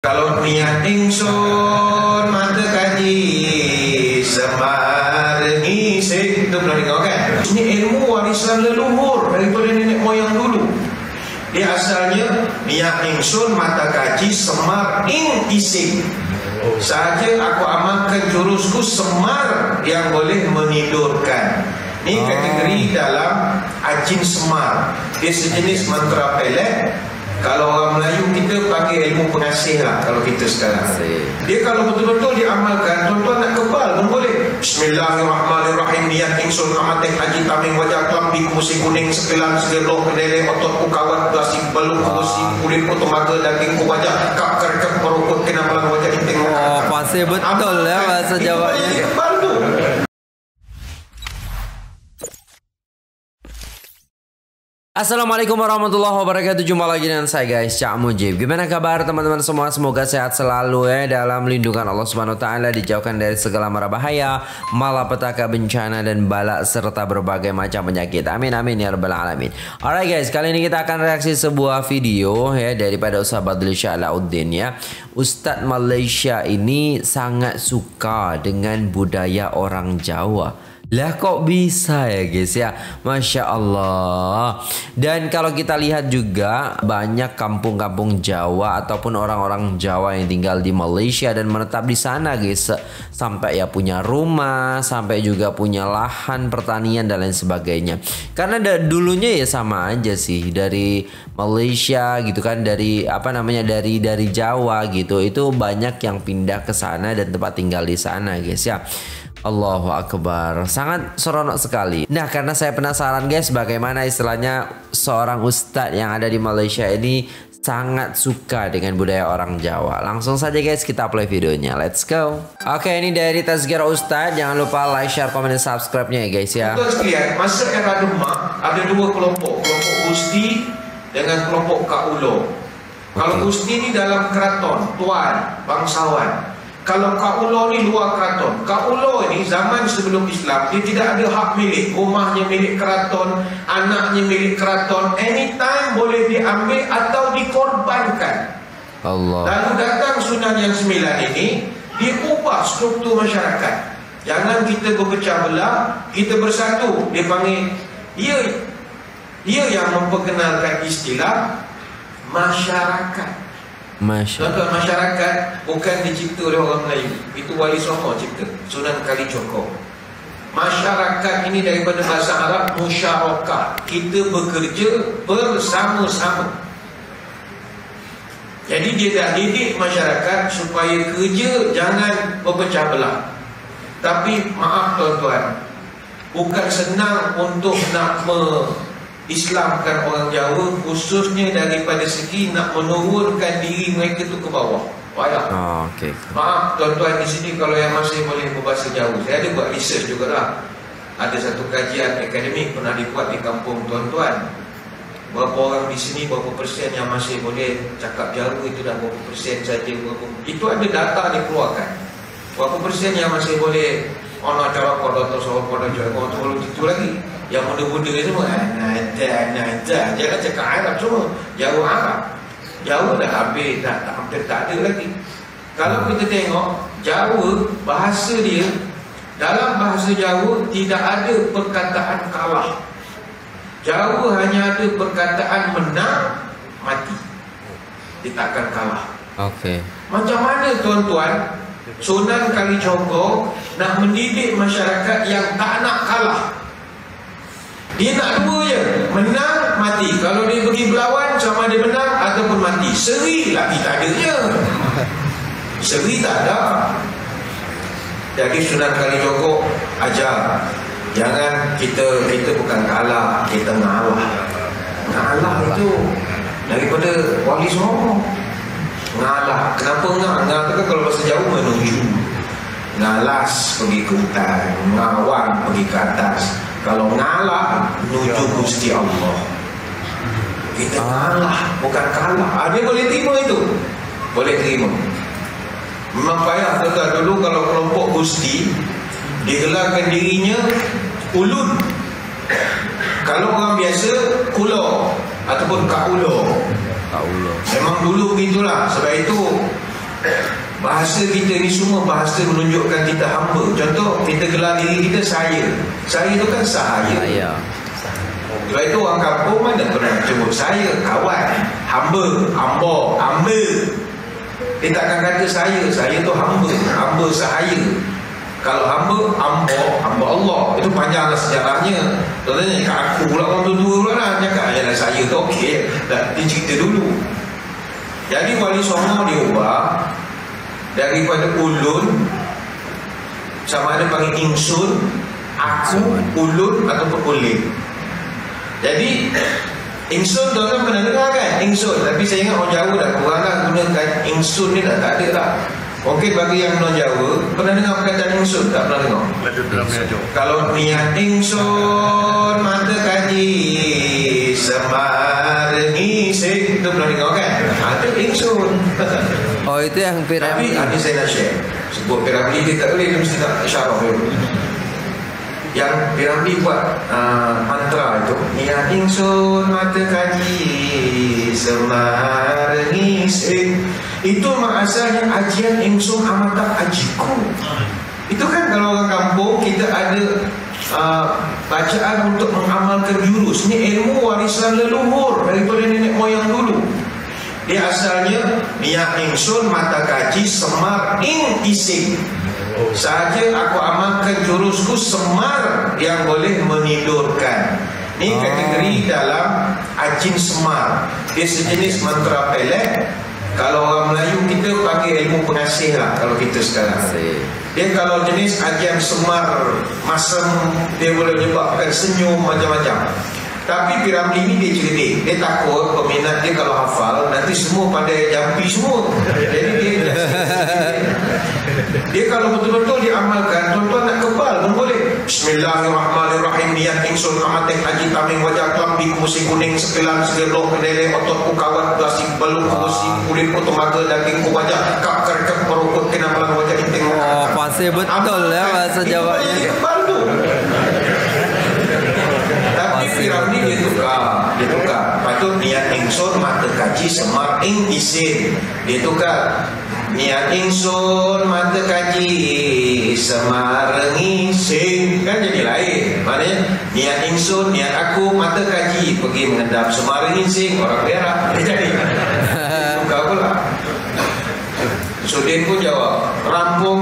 Kalau niat ingsun mata kaji semar ngising, itu pernah dengar kan? Ini ilmu warisan leluhur daripada nenek moyang dulu. Dia asalnya niat ingsun mata kaji semar ing ising. Saja aku amalkan jurusku semar yang boleh menidurkan. Ini kategori dalam ajin semar. Dia sejenis mantra pelet. Kalau orang Melayu kita panggil ilmu pengasih lah. Kalau kita sekarang dia kalau betul-betul diamalkan, tuan-tuan nak kebal pun boleh. Bismillahirrahmanirrahim. Niat ingsun amatek haji taming wajah kelambi kumusi kuning sekilan segeloh kedele otot kukawat belasik belum kumusi kulit kutumaga daging ku wajah kap kerkep perukut kena malang wajah inting. Oh pasti betul ya bahasa Jawanya. Kebal tu. Assalamualaikum warahmatullahi wabarakatuh. Jumpa lagi dengan saya guys, Cak Mujib. Gimana kabar teman-teman semua? Semoga sehat selalu ya, dalam lindungan Allah Subhanahu wa taala, dijauhkan dari segala mara bahaya, malapetaka, bencana dan bala serta berbagai macam penyakit. Amin amin ya rabbal alamin. Alright guys, kali ini kita akan reaksi sebuah video ya daripada Ustaz Badli Syalauddin ya. Ustadz Malaysia ini sangat suka dengan budaya orang Jawa. Lah kok bisa ya guys ya, Masya Allah. Dan kalau kita lihat juga banyak kampung-kampung Jawa ataupun orang-orang Jawa yang tinggal di Malaysia dan menetap di sana guys, sampai ya punya rumah, sampai juga punya lahan pertanian dan lain sebagainya. Karena dulunya ya sama aja sih, dari Malaysia gitu kan, dari apa namanya, dari Jawa gitu, itu banyak yang pindah ke sana dan tempat tinggal di sana guys ya. Allahu Akbar, sangat seronok sekali. Nah, karena saya penasaran guys, bagaimana istilahnya seorang ustadz yang ada di Malaysia ini sangat suka dengan budaya orang Jawa. Langsung saja guys kita play videonya, let's go. Oke, ini dari Tazkirah Ustadz. Jangan lupa like, share, komen, dan subscribe-nya ya guys ya. Tuan sekalian, masa era Demak ada dua kelompok, kelompok Gusti dengan kelompok Kaulo. Kalau Gusti ini dalam keraton, tuan, bangsawan. Kalau Kaulo ni luar keraton. Kaulo ni zaman sebelum Islam, dia tidak ada hak milik. Rumahnya milik keraton, anaknya milik keraton. Anytime boleh diambil atau dikorbankan. Allah. Lalu datang Sunan yang 9 ini, dia ubah struktur masyarakat. Jangan kita berpecah belah, kita bersatu. Dia panggil, dia yang memperkenalkan istilah masyarakat. Masyarakat bukan dicipta oleh orang Melayu. Itu Wali Songo cipta, Sunan Kalijogo. Masyarakat ini daripada bahasa Arab musyarakah, kita bekerja bersama-sama. Jadi dia dah didik masyarakat supaya kerja jangan berpecah belah. Tapi maaf tuan-tuan, bukan senang untuk nak Islamkan orang Jawa, khususnya daripada segi nak menurunkan diri mereka tu ke bawah. Payah. Okay. Maaf tuan-tuan di sini kalau yang masih boleh berbahasa Jawa. Saya ada buat research jugalah. Ada satu kajian akademik pernah dibuat di kampung tuan-tuan. Berapa orang di sini, berapa persen yang masih boleh cakap Jawa, itu dah berapa persen saja. Itu ada data dikeluarkan. Berapa persen yang masih boleh orang cara pada atau pada Jawa, atau itu lagi. Yang muda-muda semua ada. Jangan cakap Arab semua. Jawa Arab. Jawa dah habis, hampir tak ada lagi. Kalau kita tengok Jawa, bahasa dia, dalam bahasa Jawa tidak ada perkataan kalah. Jawa hanya ada perkataan menang, mati. Dia takkan kalah. Okey. Macam mana tuan-tuan Sunan Kalijogo nak mendidik masyarakat yang tak nak kalah? Dia nak dua je, menang, mati. Kalau dia pergi berlawan, sama dia menang ataupun mati. Seri lagi tak adanya. Seri tak ada. Jadi Sunan Kalijogo ajar, jangan kita bukan kalah, kita ngalah. Ngalah itu daripada Wali Songo. Ngalah. Kenapa ngalah? Ngalah kan kalau bahasa Jawa menuju. Ngalas pergi ke hutan, ngawang pergi ke atas. Kalau ngalah, menuju Gusti Allah. Kita ngalah, bukan kalah. Dia boleh terima itu. Boleh terima. Memang payah tuan-tuan. Dulu kalau kelompok Gusti, digelarkan dirinya ulun. Kalau orang biasa, kulo ataupun kaulo. Memang dulu begitulah. Sebab itu Bahasa kita ni semua bahasa menunjukkan kita hamba. Contoh, kita gelar diri kita saya. Saya tu kan sahaya. Sebab itu orang kampung mana pernah sebut saya, kawan, hamba, ambo, hamba. Dia takkan kata saya tu hamba, hamba sahaya. Kalau hamba, hamba Allah. Itu panjanglah sejarahnya. Contohnya kat aku pula orang tua pula lah cakap, ayalah saya tu okey. Dia cerita dulu. Jadi Wali Songo diubah daripada ulun, sama ada panggil ingsun, aku, ulun ataupun ulin. Jadi ingsun tuan-tuan pernah dengar kan? Ingsun. Tapi saya ingat orang Jawa dah kurang lah gunakan ingsun ni dah tak ada lah. Okey, bagi yang non Jawa pernah dengar perkataan ingsun? Tak pernah dengar? Kalau niat ingsun mata kaji semar ngising, itu pernah dengar kan? Ada ingsun. Oh, itu yang Tapi Piramli. ini saya nak share. Sebut Piramli dia tak boleh, dia mesti nak syarah dulu. Yang Piramli buat mantra itu, niat ingsun mata kaji semar ngising, itu asalnya ajian ingsun amata ajiku. Itu kan kalau orang kampung kita ada bacaan untuk mengamalkan jurus. Ini ilmu warisan leluhur daripada nenek moyang dulu. Dia asalnya niat ingsun mata kaji semar ing ising. Sahaja aku amalkan jurusku semar yang boleh menidurkan. Ini kategori dalam ajin semar. Dia sejenis mantra pelet. Kalau orang Melayu kita panggil ilmu pengasih lah kalau kita sekarang. Dia kalau jenis ajian semar masam, dia boleh menyebabkan senyum macam-macam. Tapi Piramli ni dia cerdik. Dia takut peminat dia kalau hafal nanti semua pandai jampi semua. Jadi dia kalau betul-betul diamalkan, tuan-tuan nak kebal pun boleh. Bismillahirrahmanirrahim. Niat ingsun amatek haji taming wajah kelambi musi kuning sekelan segeloh kedele otot ku kawat belasik belum kusi kulit ku temaga daging ku wajah kap kerkep merukut kena malang wajah inting. Oh, pasti betul ya bahasa Jawanya. Kebal tu. Tapi Piramli dia tukar. Patut niat ingsun mata kaji semar ing isin. Dia tukar. Niat ingsun mata kaji semar ngising, kan jadi lain. Maknanya niat ingsun, niat aku mata kaji pergi mengendap semar ngising, orang berak. Jadi tukar pula. Sudin pun jawab, rampung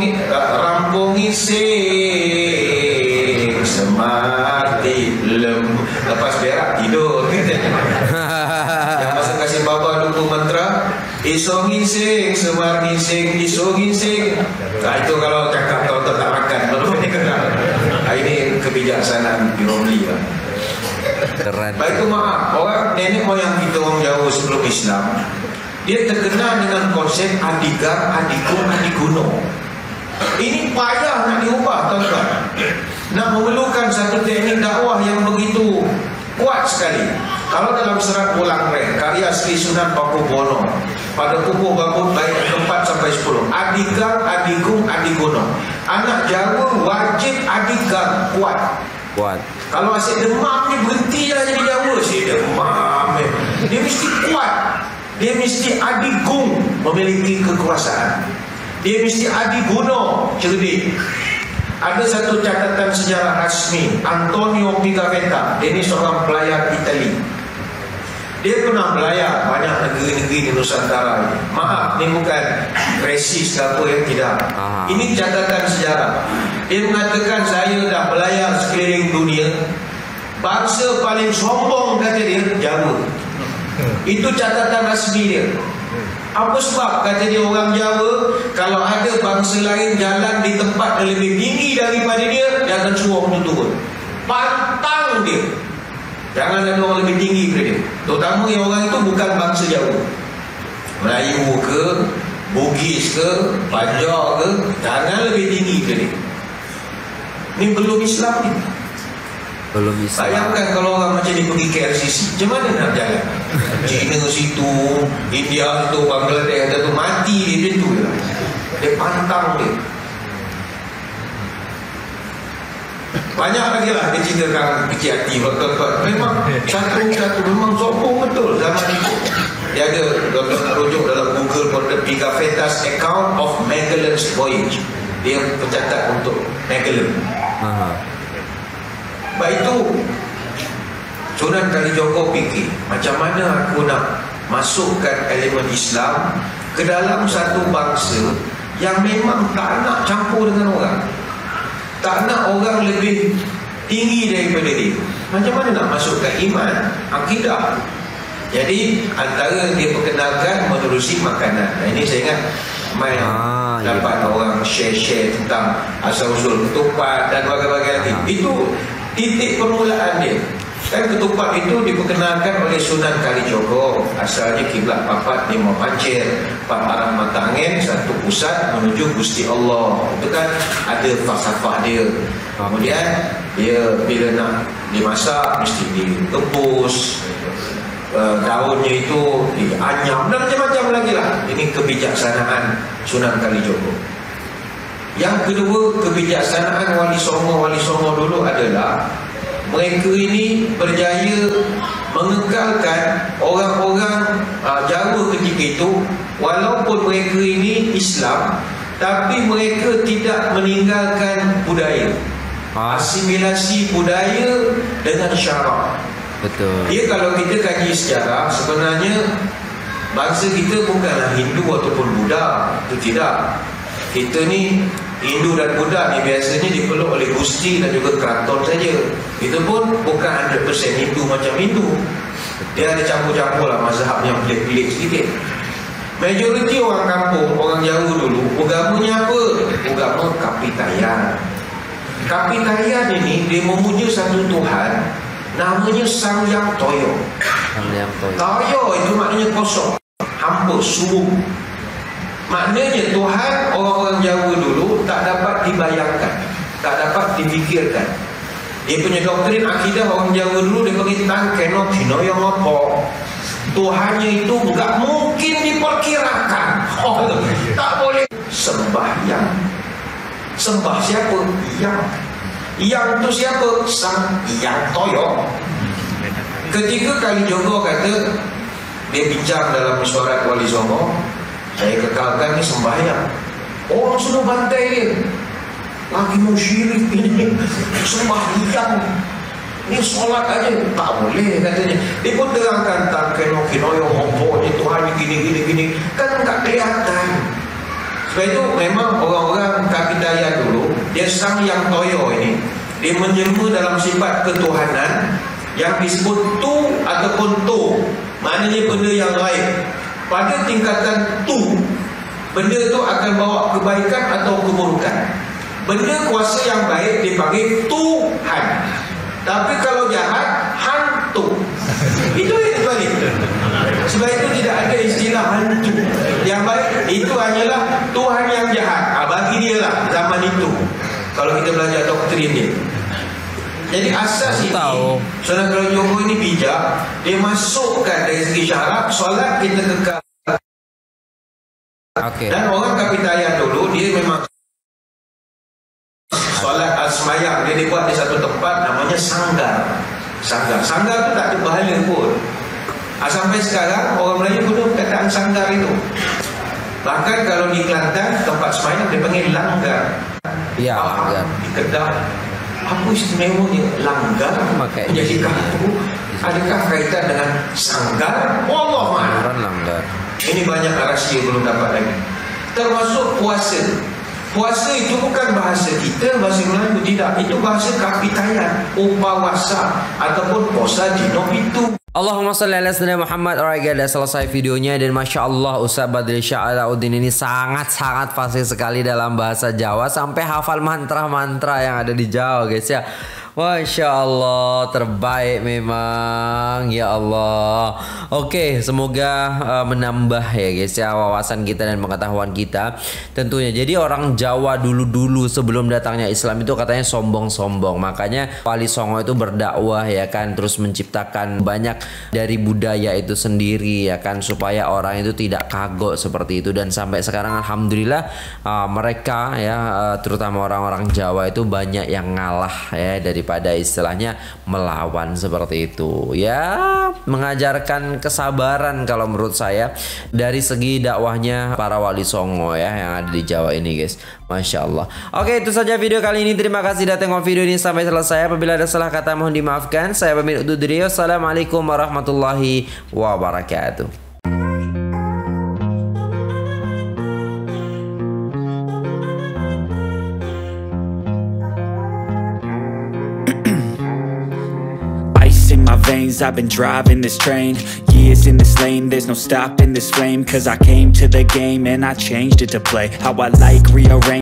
ngising semar tilem. Lepas berak tidur. Yang masa kasih baba dulu mantra, iso ngising, semar ngising, iso ngising. Nah itu kalau cakap kalau tak makan, baru ini kenal. Ini kebijaksanaan Piramli lah. Keren. Baik itu maaf, orang nenek moyang kita orang Jawa sebelum Islam, dia terkenal dengan konsep adigar, adikung, adiguno. Ini payah nak diubah, tuan-tuan. Nak memerlukan satu teknik dakwah yang begitu kuat sekali. Kalau dalam serat Pulang Reh, karya Sri Sunan Pakubono, pada kukuh bambut bait 4-10, adigar, adigung, adiguno. Anak Jawa wajib adigar, kuat. Kalau asyik demam ni berhenti lah jadi Jawa. Asyik demam dia mesti kuat. Dia mesti adigung, memiliki kekuasaan. Dia mesti adiguno, cerdik. Ada satu catatan sejarah rasmi, Antonio Pigafetta. Dia ni seorang pelayar Itali. Dia pernah belayar banyak negeri-negeri di Nusantara ini. Maaf, ini bukan resis apa yang tidak. Ini catatan sejarah. Dia mengatakan saya dah belayar sekeliling dunia. Bangsa paling sombong kata dia Jawa. Itu catatan rasmi dia. Apa sebab kata dia orang Jawa, kalau ada bangsa lain jalan di tempat yang lebih tinggi daripada dia, dia akan suruh untuk turun. Pantang dia. Jangan ada orang lebih tinggi daripada dia. Terutama yang orang itu bukan bangsa Jawa. Melayu ke, Bugis ke, Banjar ke, jangan lebih tinggi daripada dia. Ini belum Islam ni. Belum Islam. Bayangkan kalau orang macam ni pergi ke LCC, macam mana nak jalan? China situ, India situ, Bangladesh ada tu, mati dia macam tu je lah. Dia pantang dia. Banyak lagi lah dia ceritakan kecil hati. Memang satu memang sombong betul zaman itu. Dia ada, kalau nak rujuk dalam Google pun ada Pigafettas Account of Magellan's Voyage. Dia pencatat untuk Magellan. Sebab itu Sunan Kalijogo fikir, macam mana aku nak masukkan elemen Islam ke dalam satu bangsa yang memang tak nak campur dengan orang, tak nak orang lebih tinggi daripada dia. Macam mana nak masukkan iman, akidah? Jadi antara dia perkenalkan menerusi makanan. Nah, ini saya ingat dapat orang share tentang asal-usul ketupat dan bagai-bagai lagi. Itu titik permulaan dia. Kan ketupat itu diperkenalkan oleh Sunan Kalijogo. Asalnya kiblat papat lima pancir, empat arah mata angin, satu pusat menuju Gusti Allah. Itu kan ada falsafah dia. Kemudian dia bila nak dimasak mesti ditebus, daunnya itu dianyam dan macam-macam lagi lah. Ini kebijaksanaan Sunan Kalijogo. Yang kedua, kebijaksanaan Wali Songo dulu adalah mereka ini berjaya mengekalkan orang-orang Jawa ketika itu. Walaupun mereka ini Islam, tapi mereka tidak meninggalkan budaya. Asimilasi budaya dengan syarak. Betul. Dia kalau kita kaji sejarah, sebenarnya bangsa kita bukanlah Hindu ataupun Buddha. Itu tidak. Kita ni Hindu dan Buddha ni biasanya dipeluk oleh Gusti dan juga keraton saja. Itu pun bukan 100% Hindu macam Hindu. Dia ada campur-campur lah mazhab yang pelik-pelik sedikit. Majoriti orang kampung, orang Jawa dulu, agamanya apa? Agama Kapitayan. Kapitayan ini dia memuja satu Tuhan, namanya Sang Yang Toyo. Toyo itu maknanya kosong, hampa, suruh. Maknanya Tuhan orang-orang Jawa dulu tak dapat dibayangkan, tak dapat difikirkan. Dia punya doktrin akidah orang Jawa dulu dia panggil tangkeno kino yang apa. Tuhannya itu enggak mungkin diperkirakan. Tak boleh sembahyang. Sembah siapa? Yang itu siapa? Sang Yang Toyo. Ketika Kalijogo kata, dia bincang dalam mesyuarat Wali Songo, saya kekalkan ni sembahyang. Orang sudah bantai dia, lagi mau syirik ini, sembahyang ni solat aja tak boleh katanya. Dia pun terangkan tak keno yang hopo ni Tuhan ni gini kan tak kelihatan. Sebab itu memang orang-orang Kapitayan dulu, dia Sang Yang Toyo ini, dia menjelma dalam sifat ketuhanan yang disebut tu ataupun to, maknanya benda yang lain. Pada tingkatan tu, benda itu akan bawa kebaikan atau keburukan. Benda kuasa yang baik dipanggil Tuhan. Tapi kalau jahat, hantu. Itu yang dipanggil. Sebab itu tidak ada istilah hantu. Yang baik itu hanyalah Tuhan yang jahat. Bagi dia lah zaman itu. Kalau kita belajar doktrin dia. Jadi asas ini, Sunan Kalijogo ini bijak. Dia masukkan dari segi syarat, solat kita kekal. Dan orang Kapitayan dulu, dia memang solat semayang dia dibuat di satu tempat namanya sanggar. Sanggar tu tak ada pahala pun. Sampai sekarang orang Melayu guna perkataan sanggar itu. Bahkan kalau di Kelantan tempat semayang dia panggil langgar. Ya, langgar. Di Kedah, apa istimewanya langgar menjadi kampung? Adakah kaitan dengan sanggar? Allah mana? Langgar. Ini banyak rahsia belum dapat lagi. Termasuk puasa. Puasa itu bukan bahasa kita, bahasa Melayu tidak. Itu bahasa Kapitayan, upawasa ataupun puasa dino itu. Allahumma salli ala sayyidina Muhammad. Alright guys, dah selesai videonya dan Masya Allah Ustaz Badri Syah Alauddin ini sangat-sangat fasih sekali dalam bahasa Jawa, sampai hafal mantra-mantra yang ada di Jawa guys ya. Masya Allah, terbaik memang, ya Allah. Oke, semoga menambah ya guys ya wawasan kita dan pengetahuan kita tentunya. Jadi orang Jawa dulu-dulu sebelum datangnya Islam itu katanya sombong-sombong. Makanya Wali Songo itu berdakwah ya kan, terus menciptakan banyak dari budaya itu sendiri ya kan, supaya orang itu tidak kagok seperti itu. Dan sampai sekarang alhamdulillah mereka ya terutama orang-orang Jawa itu banyak yang ngalah ya dari daripada istilahnya melawan seperti itu. Ya, mengajarkan kesabaran kalau menurut saya dari segi dakwahnya para wali songo ya yang ada di Jawa ini guys. Masya Allah. Oke, itu saja video kali ini. Terima kasih sudah tengok video ini sampai selesai. Apabila ada salah kata mohon dimaafkan. Saya pamit undur diri. Wassalamualaikum warahmatullahi wabarakatuh. In my veins, I've been driving this train. Years in this lane, there's no stopping this flame. Cause I came to the game and I changed it to play how I like, rearrange